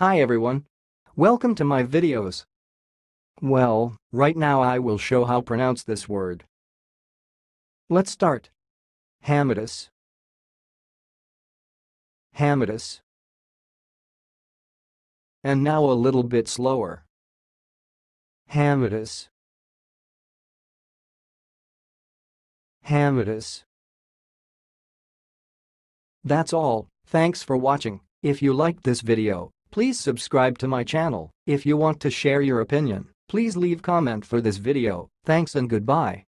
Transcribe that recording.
Hi everyone. Welcome to my videos. Well, right now I will show how pronounce this word. Let's start. Hamadis. Hamadis. And now a little bit slower. Hamadis. Hamadis. That's all. Thanks for watching. If you liked this video, please subscribe to my channel. If you want to share your opinion, please leave comment for this video. Thanks and goodbye.